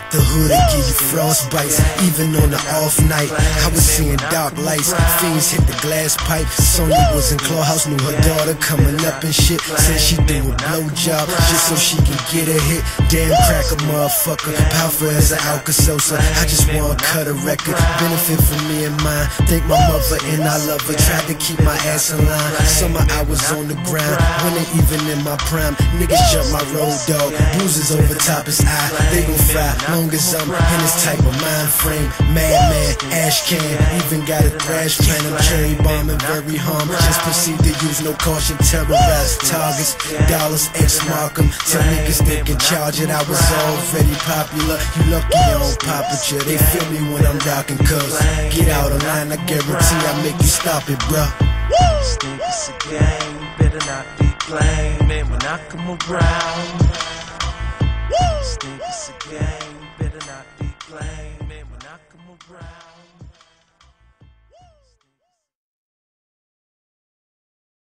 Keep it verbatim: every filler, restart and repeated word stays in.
The hood'll give you frostbites, even on the off night. I was seeing dark lights, fiends hit the glass pipe. Sonya was in Clawhouse, knew her daughter coming up and shit. Said she do a blowjob just so she can get a hit. Damn crack a motherfucker, powerful as an Alka-Seltzer. I just wanna cut a record, benefit for me and mine. Thank my mother and I love her, tried to keep my ass in line. Summer I was on the ground, wasn't even in my prime. Niggas jump my road dog, bruises over top his eye. They gon' fry, long as I'm in this type of mind frame. Madman, ash can, even got a thrash plan. I'm cherry bombing, very harmless. Just proceed to use no caution, terrorize targets. Dollars X mark 'em, tell niggas they can charge it. I was already popular, you lucky I don't pop at you. They feel me when I'm rockin' cuz get out of line, I guarantee I make you stop it, bruh. Think it's a game, better not be playing. Man, when I come around